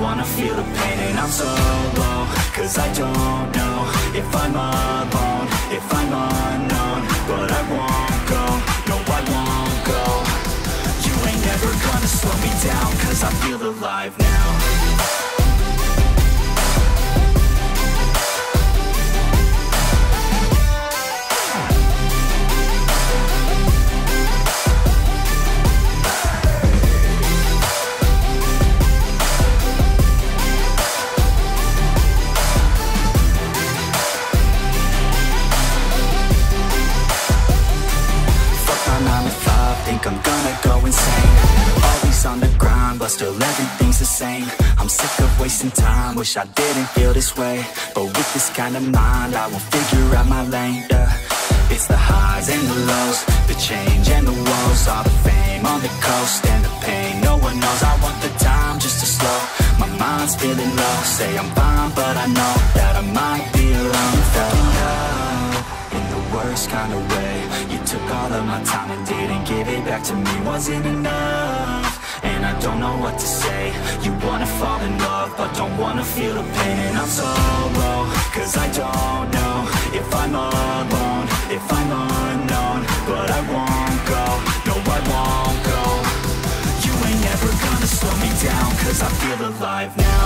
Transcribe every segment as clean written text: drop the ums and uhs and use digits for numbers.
wanna feel the pain. And I'm so low, cause I don't know if I'm alone, if I'm unknown. But I won't go, no I won't go. You ain't never gonna slow me down, cause I feel alive now. Think I'm gonna go insane. Always on the grind, but still everything's the same. I'm sick of wasting time, wish I didn't feel this way. But with this kind of mind, I will figure out my lane, yeah. It's the highs and the lows, the change and the woes. All the fame on the coast and the pain no one knows. I want the time just to slow, my mind's feeling low. Say I'm fine, but I know that I might be alone. Fell in love in the worst kind of way. You took all of my time and didn't give it back to me. Wasn't enough, and I don't know what to say. You wanna fall in love, but don't wanna feel the pain. And I'm so low, cause I don't know if I'm alone, if I'm unknown. But I won't go, no I won't go. You ain't never gonna slow me down, cause I feel alive now.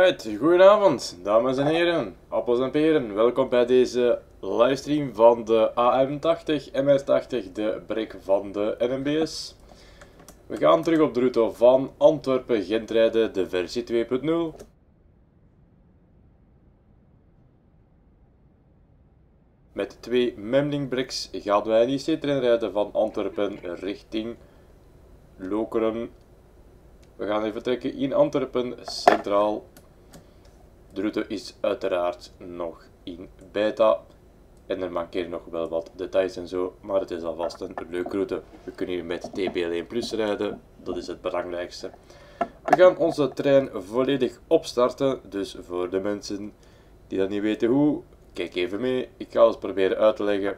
Alright, goedenavond dames en heren, appels en peren. Welkom bij deze livestream van de AM80, MS80, de brek van de NMBS. We gaan terug op de route van Antwerpen-Gent rijden, de versie 2.0. Met 2 Memling-breks gaan wij een IC-trein rijden van Antwerpen richting Lokeren. We gaan even vertrekken in Antwerpen Centraal. De route is uiteraard nog in beta en er mankeren nog wel wat details en zo, maar het is alvast een leuke route. We kunnen hier met TBL1 Plus rijden, dat is het belangrijkste. We gaan onze trein volledig opstarten, dus voor de mensen die dat niet weten hoe, kijk even mee. Ik ga het proberen uit te leggen.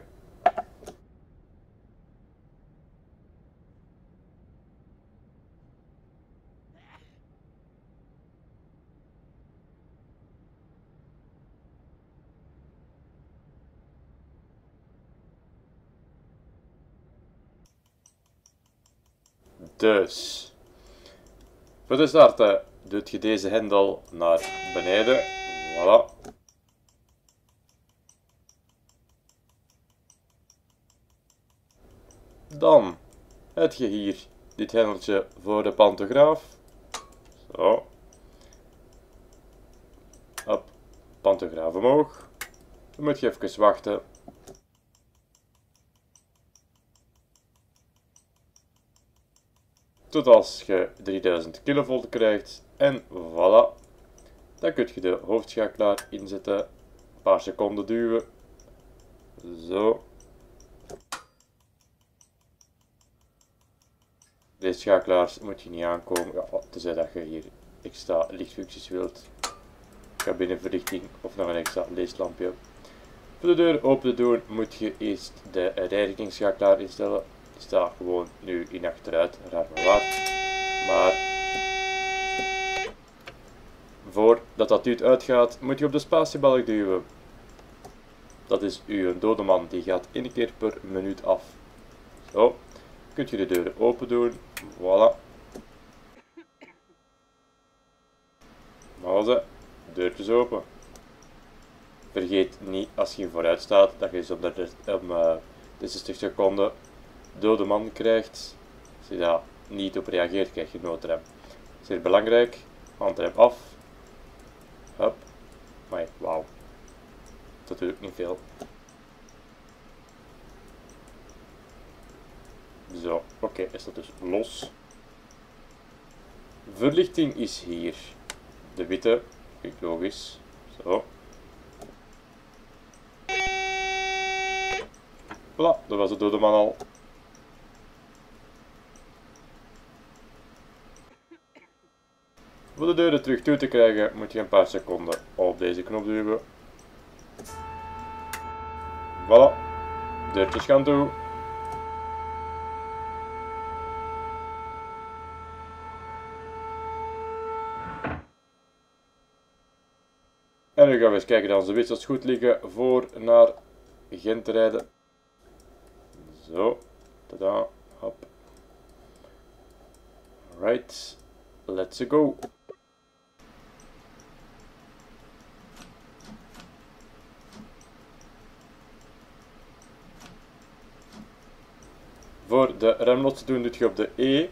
Dus, voor de starten doet je deze hendel naar beneden. Voilà. Dan heb je hier dit hendeltje voor de pantograaf. Zo. Hop, pantograaf omhoog. Dan moet je even wachten. Tot als je 3000 kV krijgt en voilà. Dan kun je de hoofdschakelaar inzetten. Een paar seconden duwen. Zo. Deze schakelaars moet je niet aankomen, ja, tenzij dat je hier extra lichtfuncties wilt. Cabinneverlichting of nog een extra leeslampje. Voor de deur open te doen moet je eerst de rijrichtingsschakelaar instellen. Die staat gewoon nu in achteruit, raar maar waar. Maar voordat dat duwt uitgaat, moet je op de spatiebalk duwen. Dat is uw dode man, die gaat 1 keer per minuut af. Zo, kunt je de deuren open doen. Voilà. Nou, deurtjes open. Vergeet niet, als je vooruit staat, dat je zonder de 60 seconden dode man krijgt. Als je daar niet op reageert, krijg je noodrem. Zeer belangrijk. Handrem af. Hup. Maar wauw. Dat doe ik niet veel. Zo, oké, is dat dus los. Verlichting is hier. De witte, logisch. Zo. Voilà, dat was de dode man al. Voor de deuren terug toe te krijgen moet je een paar seconden op deze knop duwen. Voilà, deurtjes gaan toe. En nu gaan we eens kijken dat onze wissels goed liggen voor naar Gent te rijden. Zo, tada, hop. Right, let's go. Voor de remlos te doen doe je op de E.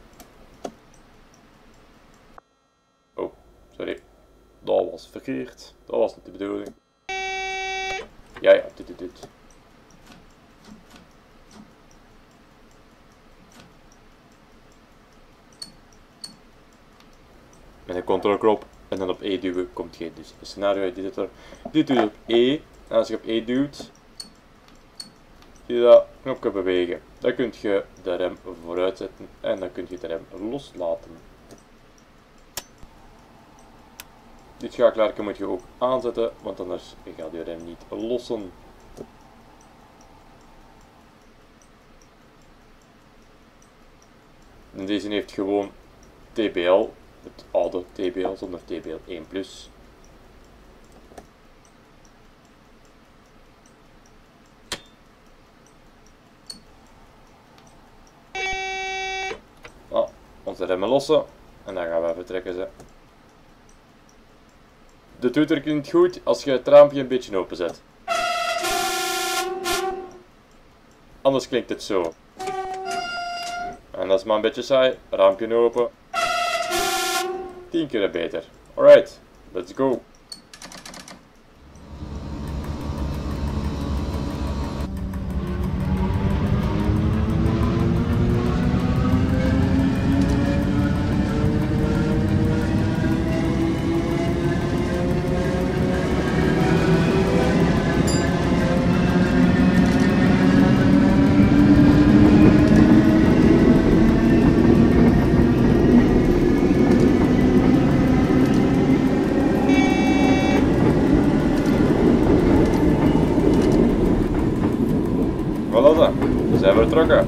Oh, sorry. Dat was verkeerd. Dat was niet de bedoeling. Ja, dit. Met een controlknop en dan op E duwen komt geen dus een scenario uit dit er. Dit doe je op E. En als je op E duwt, zie je dat knopje bewegen. Dan kun je de rem vooruit zetten en dan kun je de rem loslaten. Dit schakelaarje moet je ook aanzetten, want anders gaat je rem niet lossen. En deze heeft gewoon TBL, het oude TBL zonder TBL1 Plus. Nou, onze remmen lossen en dan gaan we vertrekken. De toeter klinkt goed als je het raampje een beetje openzet. Anders klinkt het zo. En dat is maar een beetje saai. Raampje open. 10 keer beter. Alright, let's go. Voilà dan, we zijn vertrokken.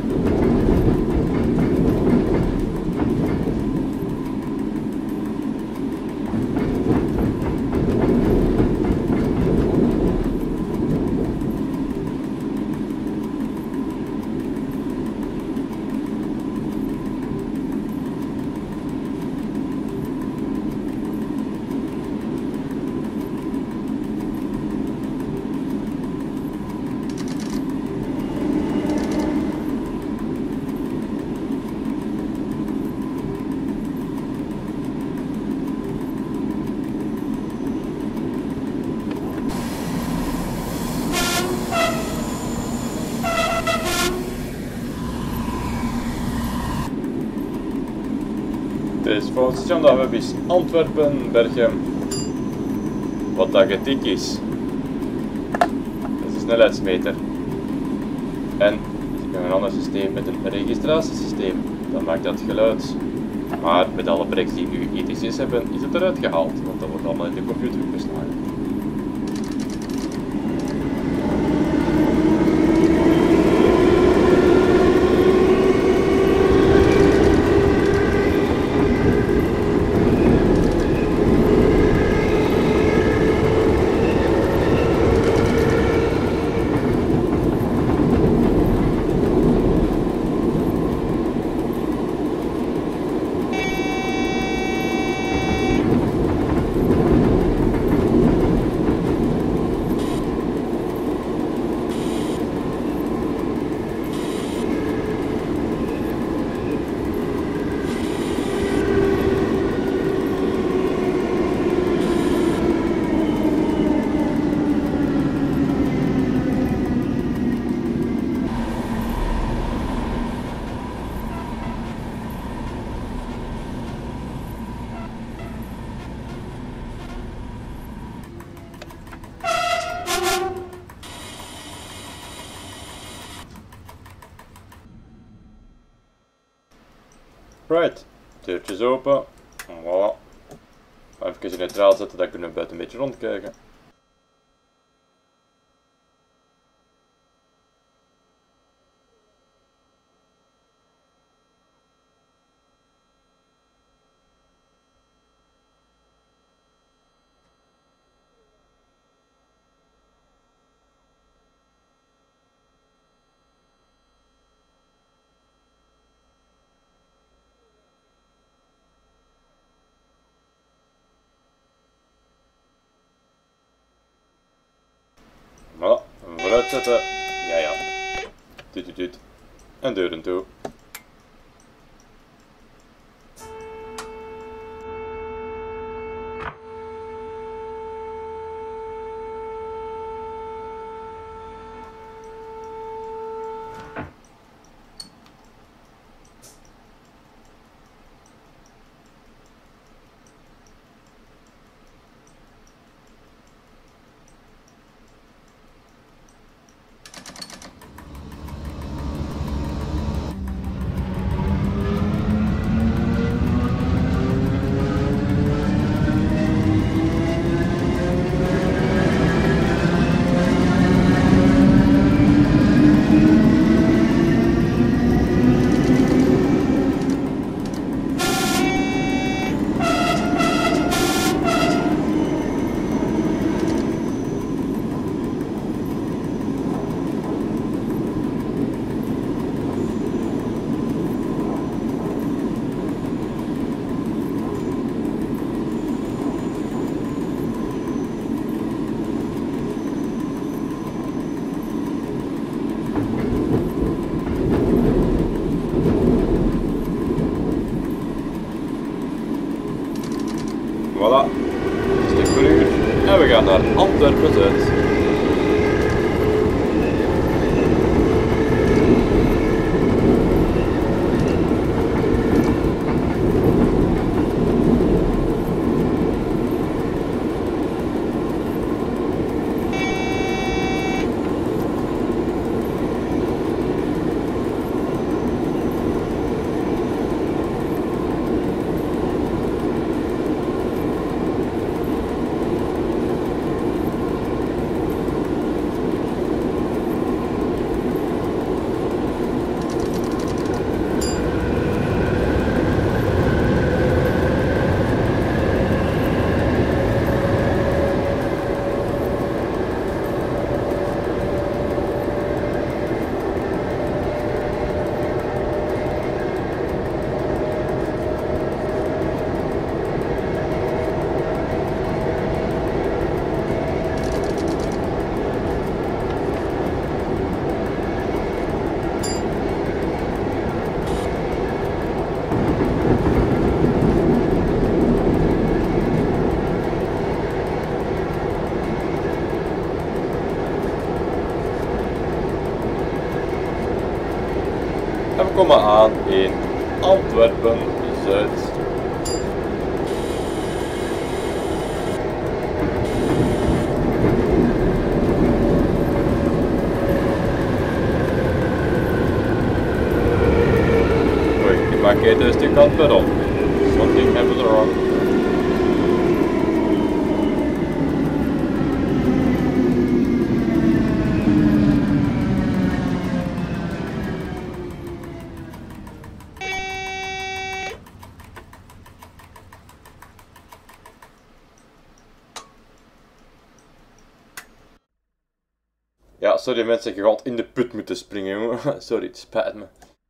Dus volgens het station dat we hebben is Antwerpen, Berchem. Wat dat getik is. Dat is een snelheidsmeter. En een ander systeem met een registratiesysteem. Dat maakt dat geluid. Maar met alle breaks die nu ETC's hebben, is het eruit gehaald. Want dat wordt allemaal in de computer opgeslagen. Right, deurtjes open. Voilà. Even in neutraal zetten, dan kunnen we buiten een beetje rondkijken. Voilà, vooruit zetten. Ja, ja. Tuut. En deuren toe. Antwerpen-Zuid. En we komen aan in Antwerpen-Zuid. Oei, ik maak het een stuk aan het perron. Something happened wrong. Ja, sorry mensen, je gaat in de put moeten springen, jongen. Sorry, het spijt me.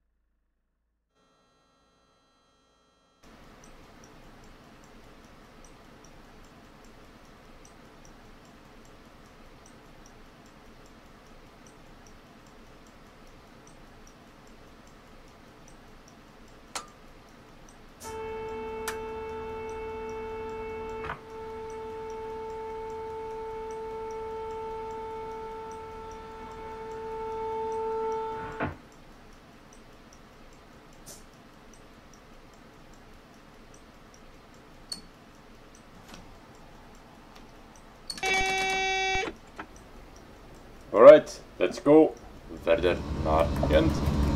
Alright, let's go. Verder naar Gent.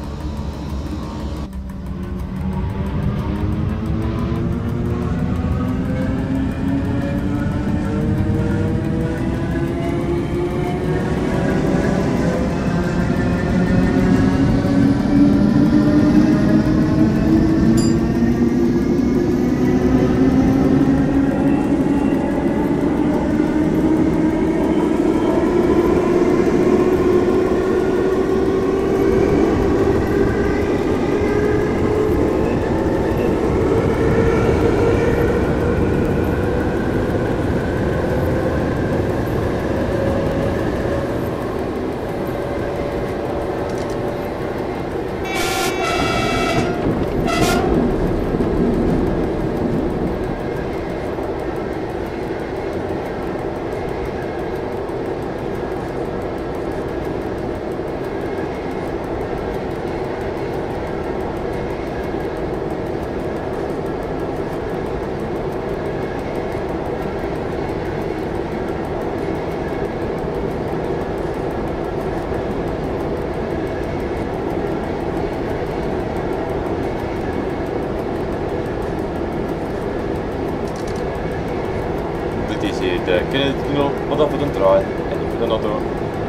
De Kennedy-tunnel, wat dan voor de draai en voor de auto.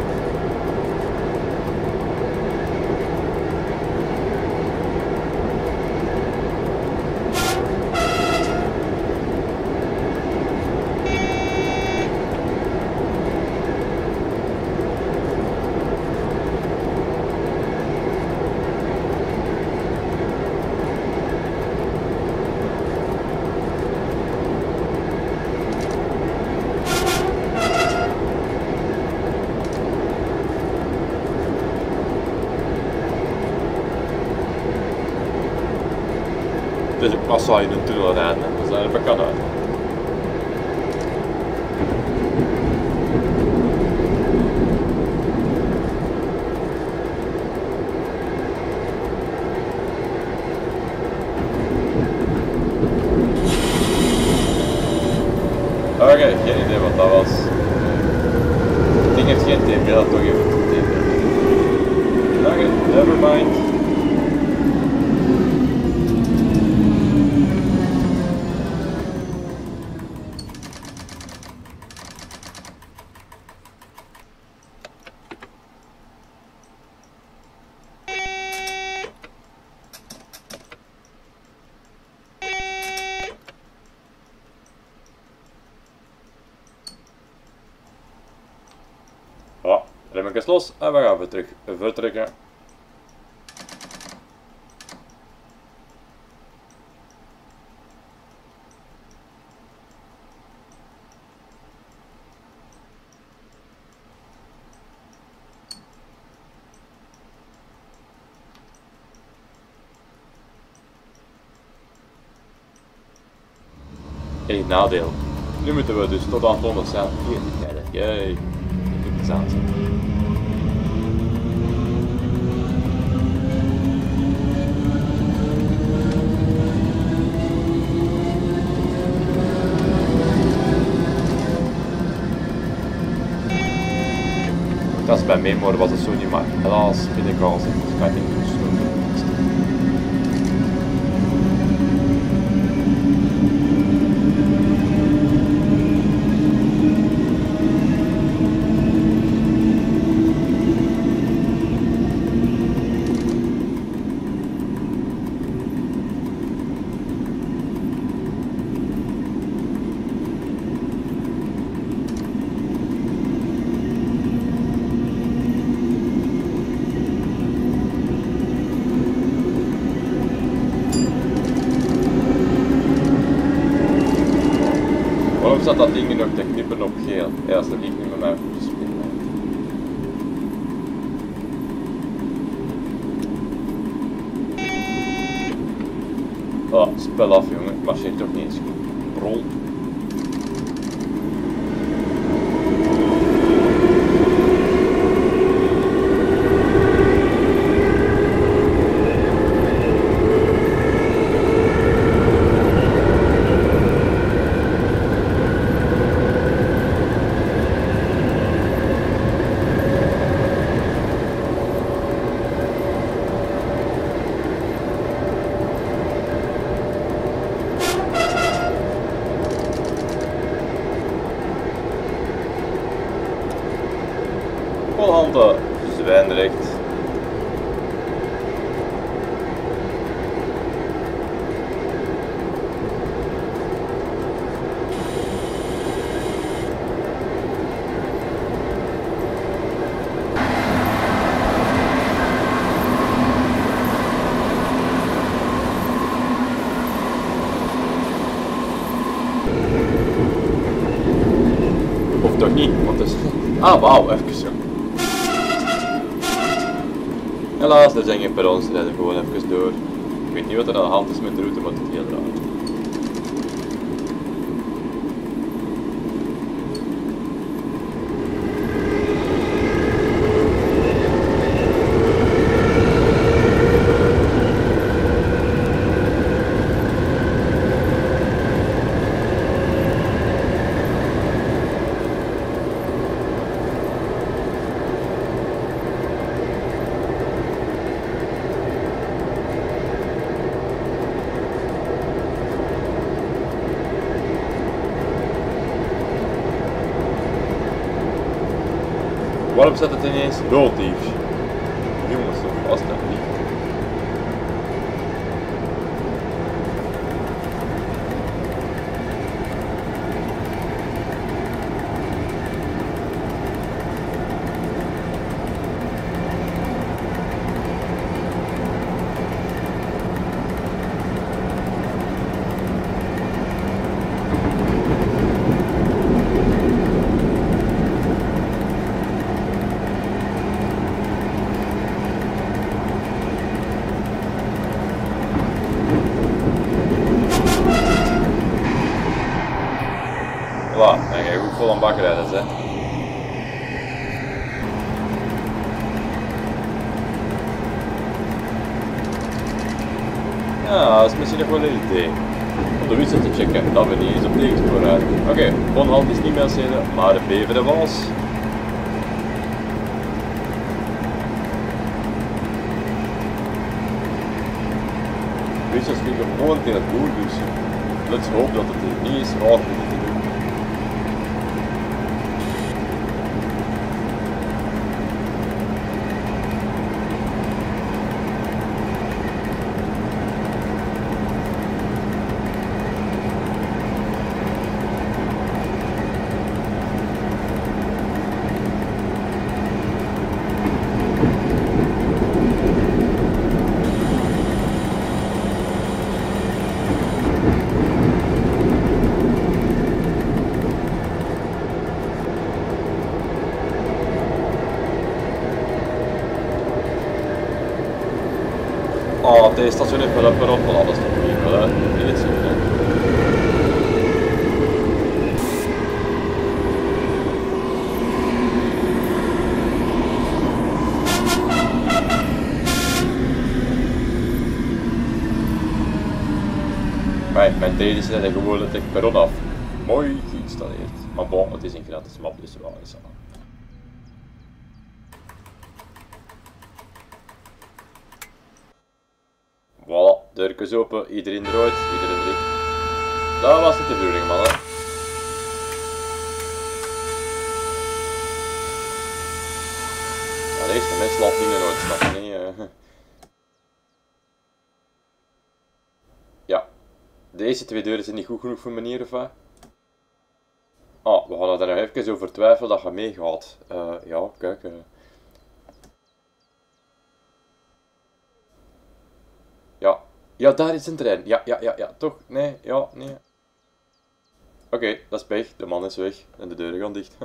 Dus ik pas wel in een tunnel rijden, we zijn er bekend uit. geen TP, dat toch even te TP. Never mind. Ja, remmetjes los en we gaan weer terug vertrekken. Eén nadeel. Nu moeten we dus tot aan het 100 zijn. Hier, jee. Ik moet iets aanzetten. Dat is bij Memor was het zo niet, maar helaas ben ik al zitten. Dus ga ik niet doen. Waarom zat dat ding nu nog te knippen op geel? Ja, als dat ding niet met mij goed spelen. Ah, spel af jongen, ik marcheer toch niet eens goed. Rol. Volhanden, zwijnrecht. Of toch niet, want het is... Ah, wauw, even zo. Helaas, er zijn geen perrons, we rijden gewoon even door. Ik weet niet wat er aan de hand is met de route, maar het is heel raar. Waarom zet het ineens dood hier? Jongens, wat was dat niet? Voilà, dan ga je goed vol aan bak rijden, hè. Ja, dat is misschien nog wel een idee. Om de wissel te checken, dat we niet eens op tegenspoor rijden. Oké, Bonhand is niet meer steden, maar de Beveren was. Wissels vliegen gewoon tegen het doel, dus let's hope dat het hier niet is. Oh, dat moet ik doen. Oh, deze station heeft wel een perron, maar dat is nog niet wel, hè. Dit is het. Mijn treden zijn gewoon het perron af. Mooi geïnstalleerd. Maar bon, het is een gratis map, dus wel is dat. Voilà, deurtjes open, iedereen eruit, iedereen erin. Dat was niet de bedoeling, mannen. Ja, deze mensen laten dingen nooit snappen, nee. Ja, deze twee deuren zijn niet goed genoeg voor meneer of wat? Ah, we gaan er nog even over twijfelen dat je meegaat. Ja, kijk. Ja. Ja, daar is een trein. Ja, toch? Nee, ja, nee. Oké, dat is pech. De man is weg en de deuren gaan dicht.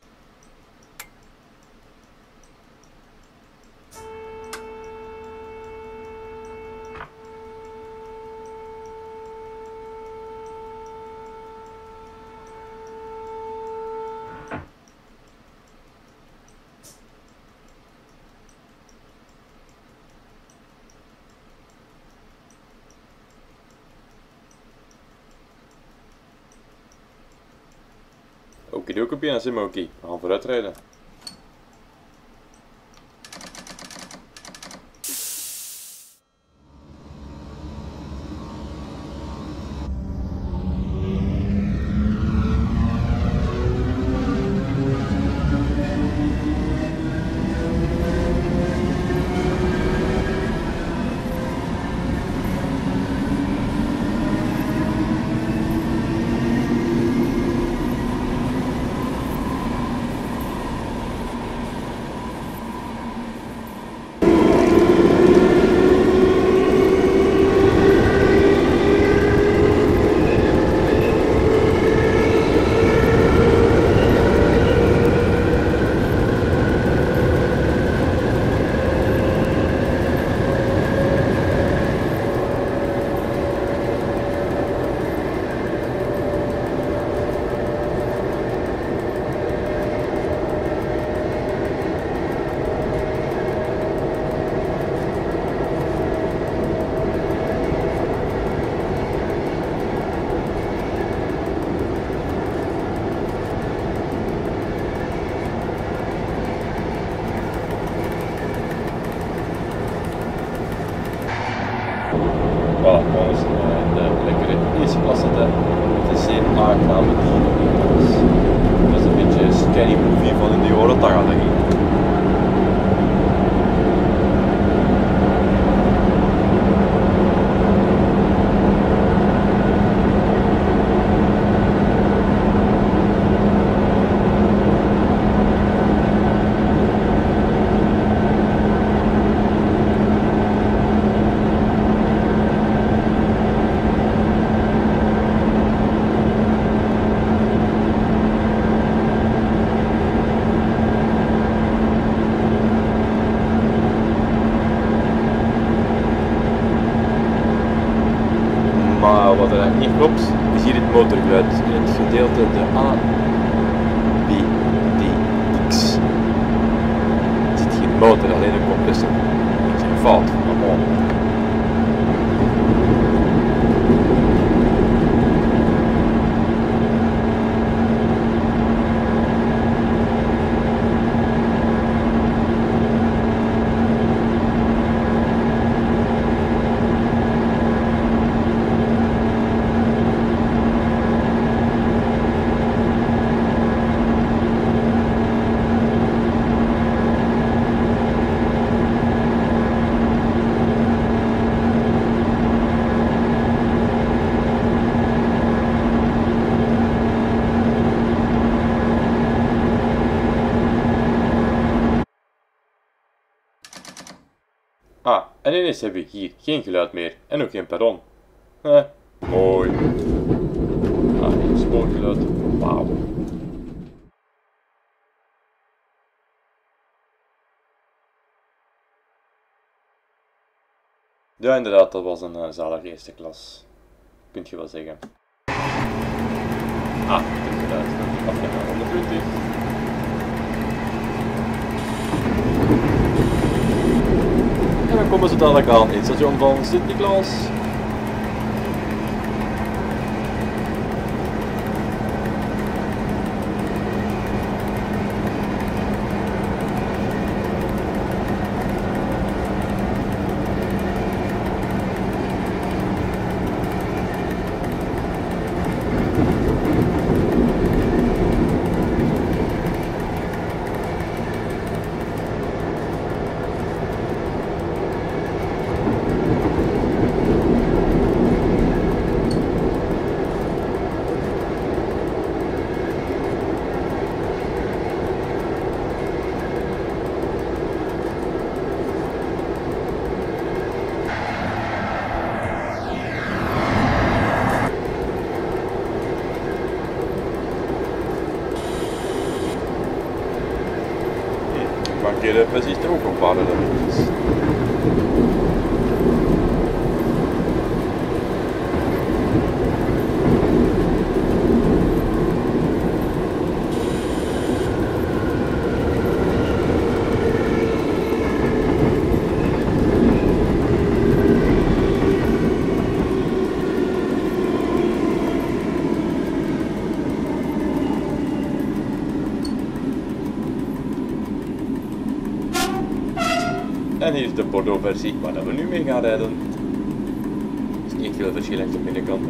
Okidoki, bien, Simoki. We gaan vooruit rijden. Voilà, volgens de lekkere eerste klasse zitten. Het is zeer aangename dieren. Dat is een beetje scary movie van in de jaren 80. Maar wat er eigenlijk niet klopt, is hier het motorgeluid in het gedeelte de ABDX. Er zit geen motor, alleen een compressor. Een beetje een fout, maar bon. Ah, en ineens hebben we hier geen geluid meer en ook geen perron. Mooi. Ah, geen spoorgeluid. Wauw. Ja, inderdaad, dat was een zalige eerste klas. Kunt je wel zeggen. Ah, het geluid. Aflevering 120. En dan komen ze dadelijk aan in het station van Sint-Niklaas. Markeren precies de ook op waren dat is. En hier is de Bordeaux versie waar we nu mee gaan rijden. Er is niet veel verschil aan de binnenkant.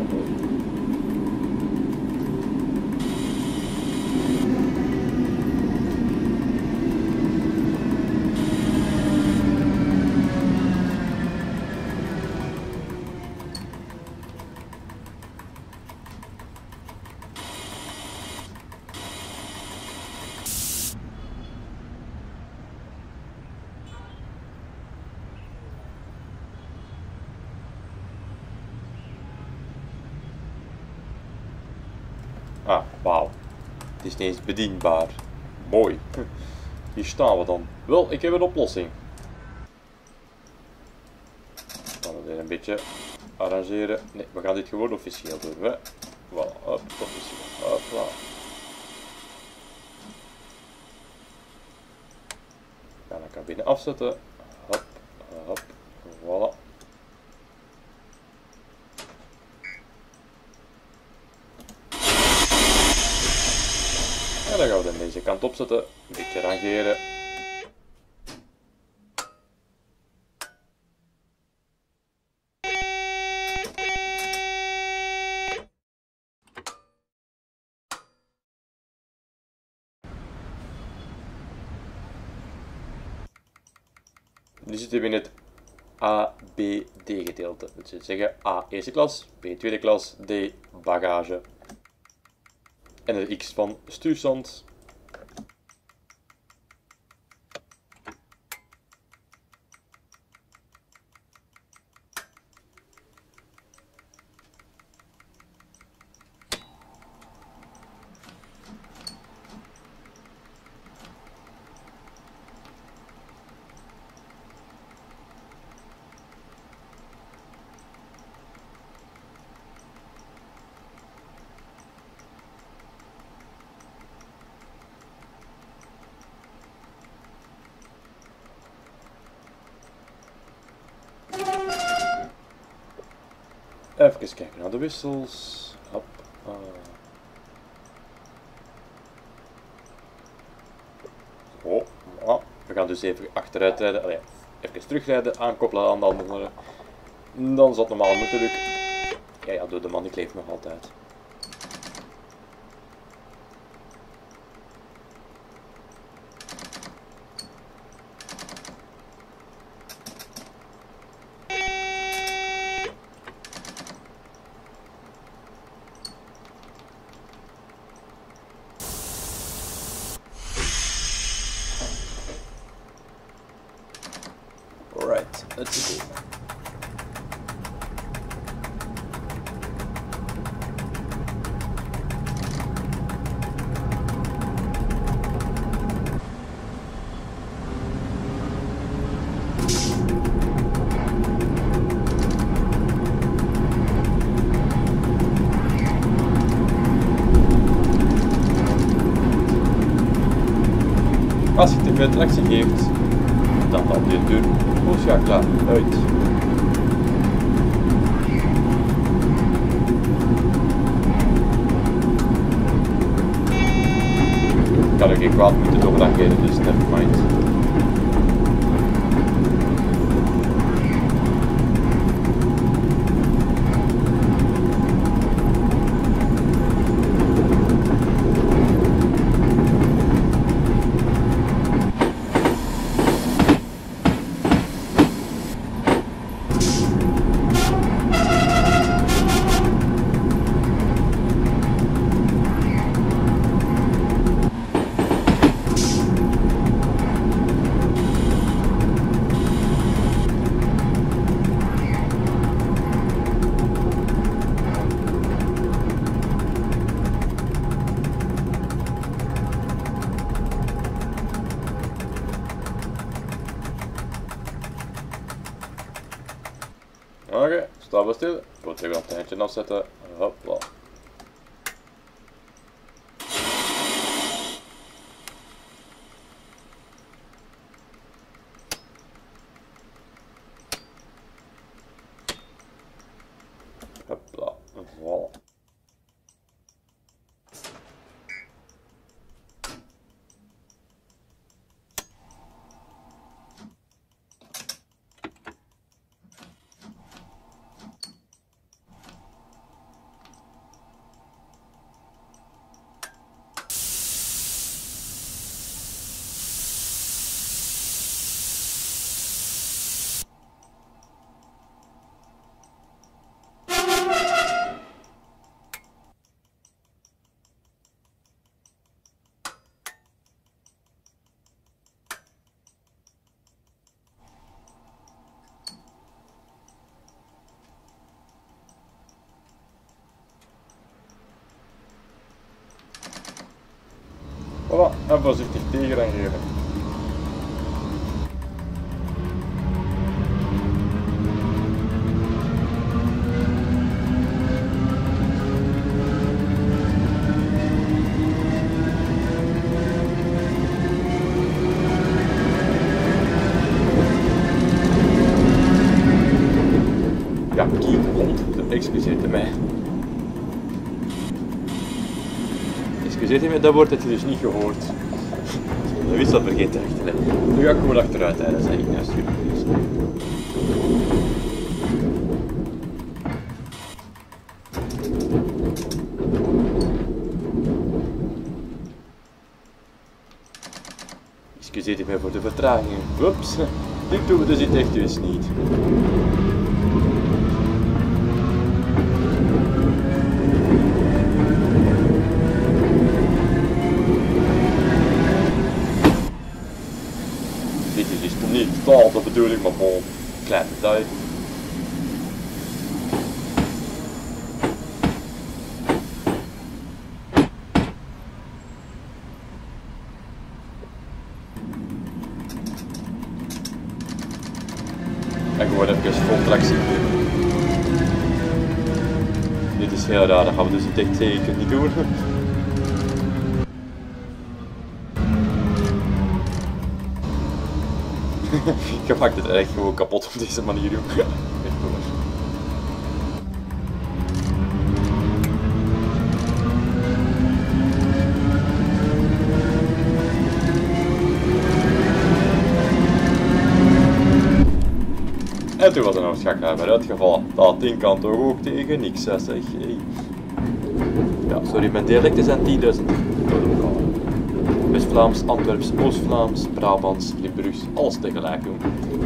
Ah, wauw. Het is niet eens bedienbaar. Mooi. Hier staan we dan. Wel, ik heb een oplossing. We gaan het weer een beetje arrangeren. Nee, we gaan dit gewoon officieel doen. Hè. Voilà, hop, officieel. Hopla. We gaan de cabine afzetten. Hop, hop, voilà. En dan gaan we het aan deze kant opzetten, een beetje rangeren. Nu zitten we in het A, B, D gedeelte. Dat wil zeggen A eerste klas, B tweede klas, D bagage. En de X van stuurstand. Even kijken naar de wissels. Hop. Oh, we gaan dus even achteruit rijden. Allee, even terugrijden, aankoppelen aan de andere. Dan zal het normaal moeten lukken. Ja, door de man die kleeft nog altijd. het systeem. Als je te veel tractie geeft, dan valt je deur schakelaar uit. Ik kan er geen kwaad moeten doorlankeren, dus nevermind. Oké, sta maar stil. Ik wil even een eindje afzetten. Hopla. Hopla, voilà. Voilà, en voorzichtig tegenrangeren. Ja, kijk, hond, excuseert mij. Excuseer me, dat woord heb je dus niet gehoord. Dat is dat vergeten achterin. Nu ga ik gewoon achteruit rijden, zeg ik alsjeblieft. Excuseer me voor de vertraging. Oeps, dit doen we dus echt dus niet. Dit is niet totaal de bedoeling, maar gewoon een klein detail. En gewoon even vol tractie. Dit is heel raar, dat gaan we dus echt zeker niet doen. Je maakt het echt gewoon kapot op deze manier, joh. Echt hoor. En toen was er nog een schakelaar bij uitgevallen. Dat ding kan toch ook tegen niks, zeg. Hey. Ja, sorry, mijn dialecten zijn 10.000 West-Vlaams, Antwerps, Oost-Vlaams, Brabants, Limburgs, alles tegelijk doen.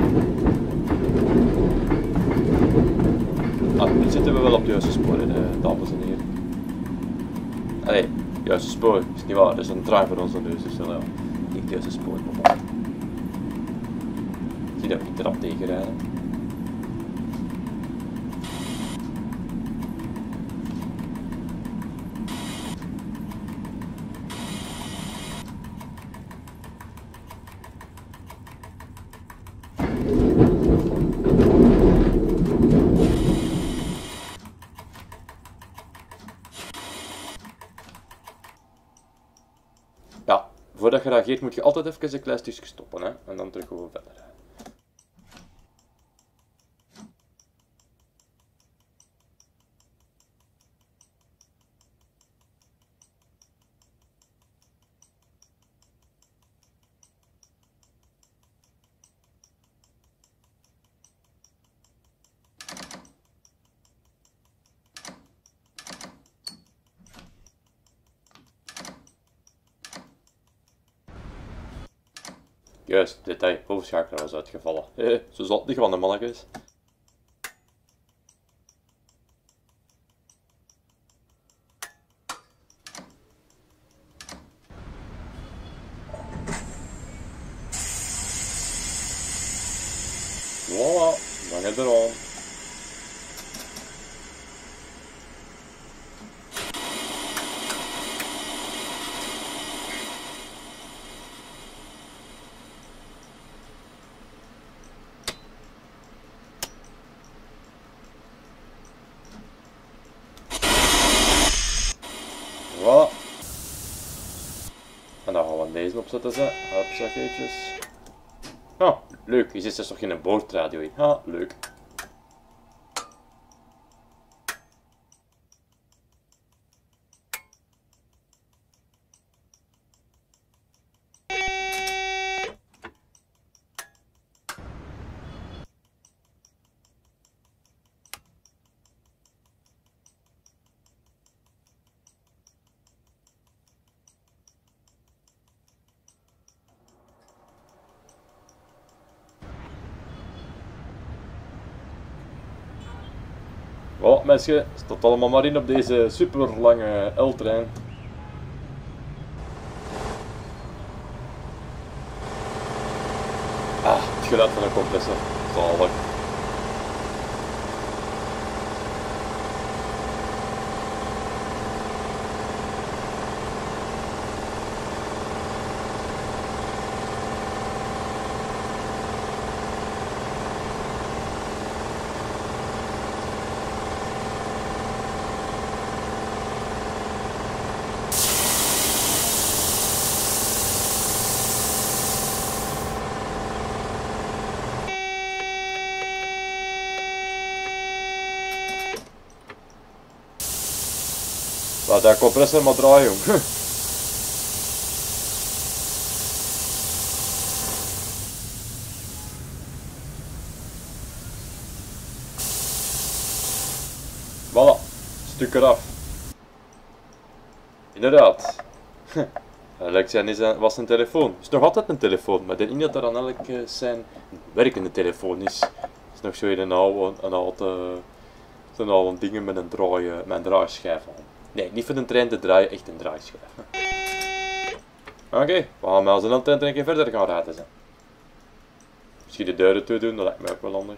Ah, nu zitten we wel op het juiste spoor, dames en heren. Allee, juiste spoor, is niet waar, dat is een trein voor onze neus, dus ja, niet het juiste spoor. Zie dat ik erop tegenrijden. voordat je reageert moet je altijd even een klein stukje stoppen. Hè? En dan terug gewoon verder. Juist, detail, hoofdschakelaar was uitgevallen. Zo zal het niet van de mannetjes. Voilà, dan is er aan. Voilà. En dan gaan we deze opzetten. Hupsakeetjes. Ah, leuk. Hier zit dus nog geen boordradio in. Ah, leuk. Voilà, mensen, staat allemaal maar in op deze super lange L-trein. Ah, het geluid van een compressor. Zalig. Laat dat compressor maar draaien, jong. Voilà, stuk eraf. Inderdaad. Alexa was een telefoon. Het is nog altijd een telefoon, maar ik denk niet dat er aan elk zijn werkende telefoon is. Het is nog zo een oude dingen met een draaischijf aan. Nee, niet voor de trein te draaien, echt een draaischijf. Oké, we gaan met onze trein een keer verder gaan rijden. Zijn. Misschien de deuren toe doen, dat lijkt mij ook wel handig.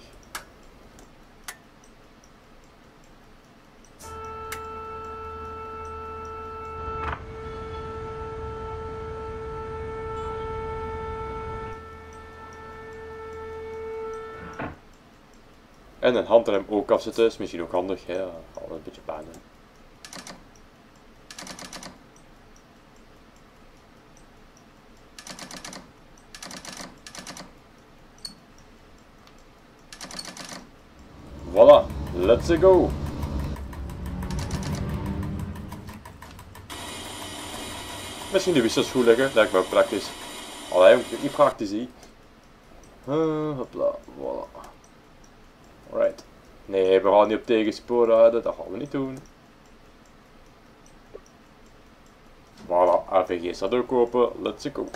En een handrem ook afzetten, is misschien ook handig, hè? Al een beetje pijn doen. Voilà, let's go! Misschien de wissels goed leggen, lijkt me ook praktisch. Allee, niet praktisch, hè? Hopla, voilà. Alright. Nee, we gaan niet op tegenspoor rijden, dat gaan we niet doen. Voilà, AVG staat ook open, let's go.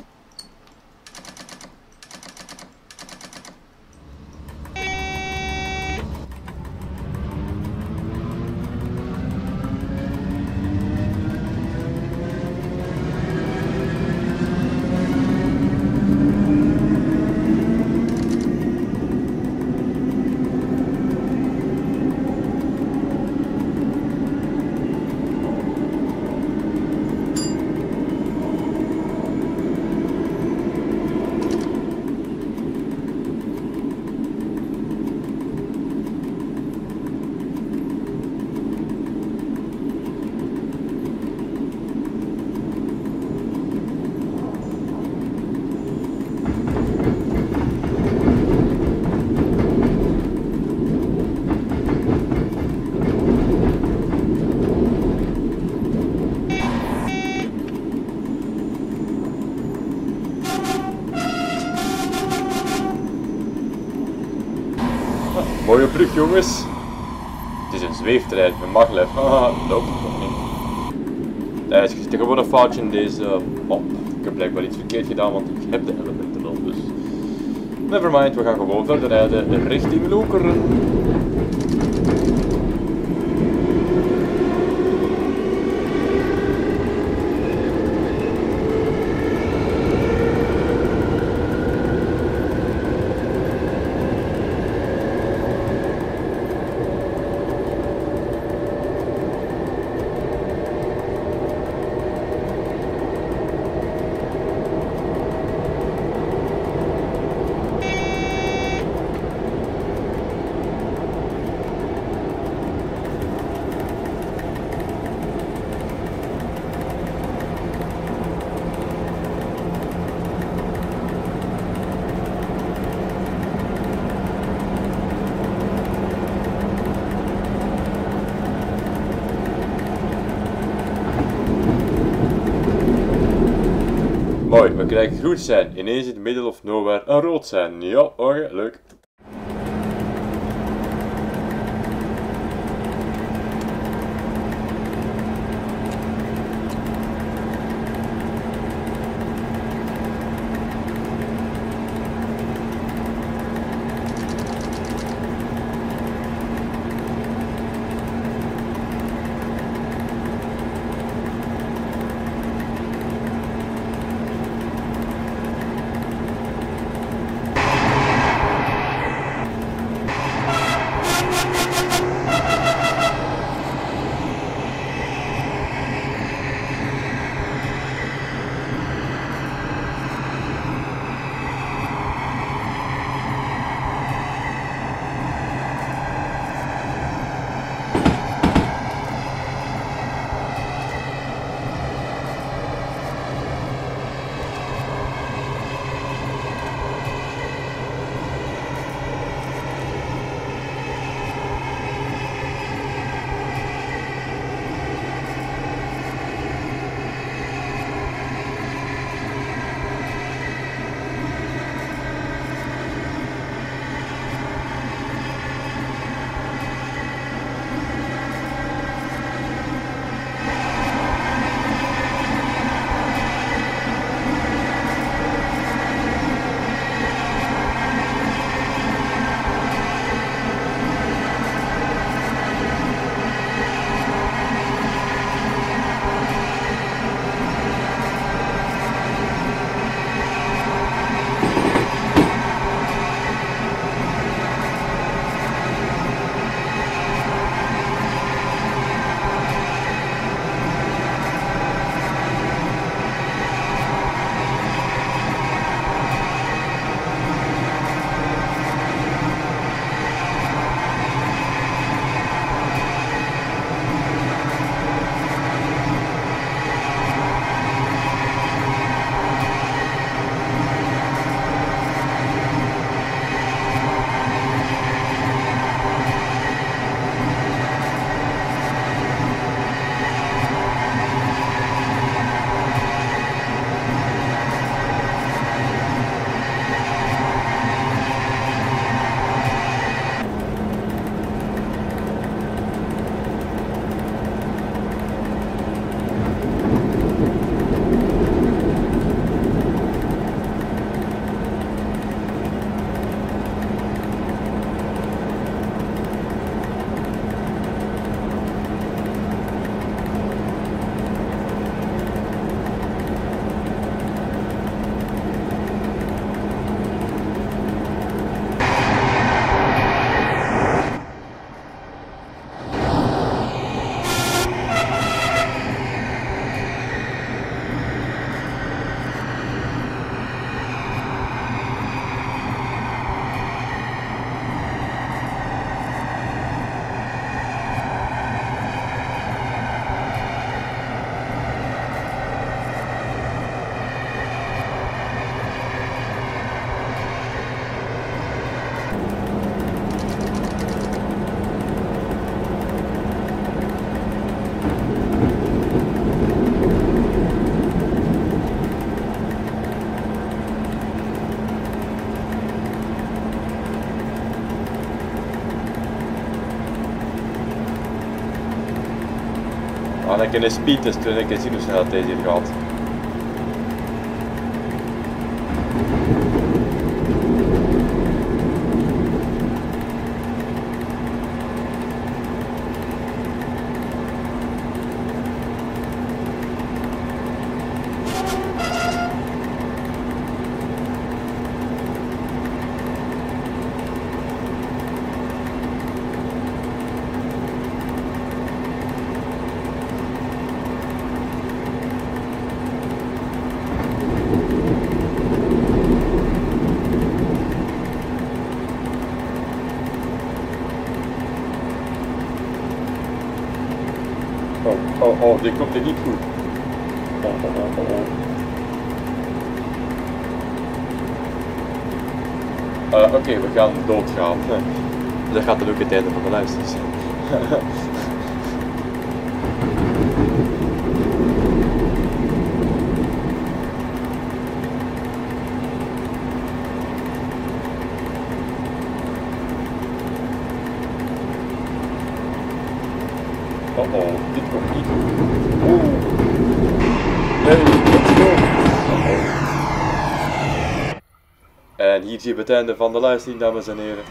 Mooie brug jongens. Het is een zweeftrein met maglev. Haha, nope, nog niet. Het is gewoon een foutje in deze map. Ik heb blijkbaar iets verkeerd gedaan, want ik heb de elementen al, dus... Nevermind, we gaan gewoon verder rijden richting Lokeren. Mooi, we krijgen groen zijn. Ineens in het middle of nowhere een rood zijn. Ja, oké, leuk. gaan ik een speedtest doen en ik zien hoe snel deze hier gaat. Oh, dit komt er niet goed. Oké, we gaan doodgaan. Dat gaat dan ook het einde van de luister zijn. Dit komt niet goed. Nee, let's go. En hier zie je het einde van de livestream, dames en heren.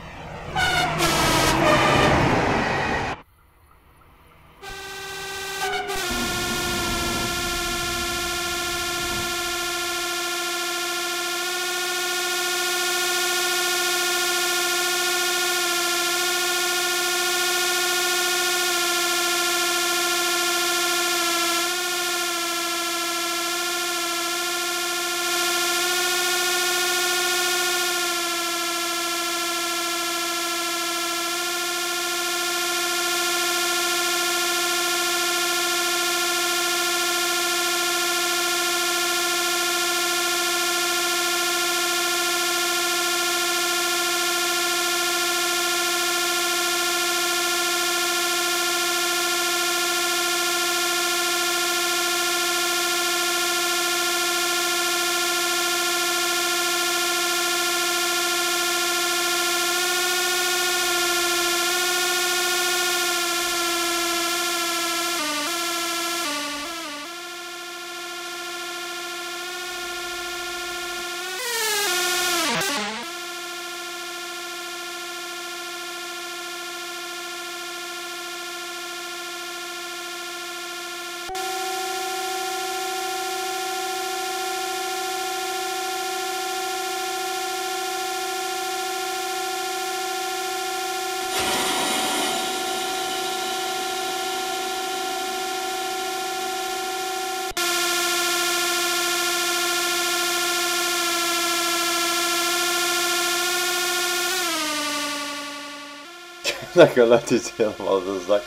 Dat geluid is helemaal de zak.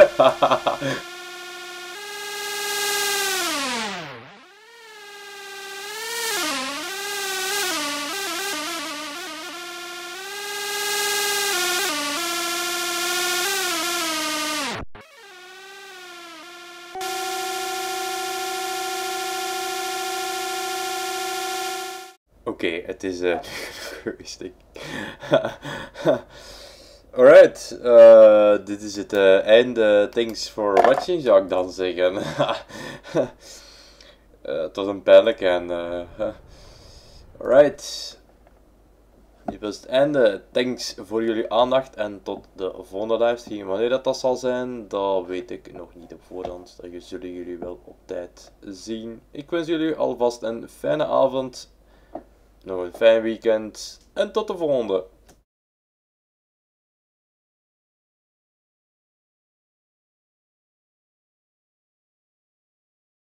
Oké, het is geweest. Alright, dit is het einde. Thanks for watching, zou ik dan zeggen. Het was een pijnlijk en... alright. Dit was het einde. Thanks voor jullie aandacht en tot de volgende livestream. Wanneer dat zal zijn, dat weet ik nog niet op voorhand. Dat zullen jullie wel op tijd zien. Ik wens jullie alvast een fijne avond. Nog een fijn weekend. En tot de volgende.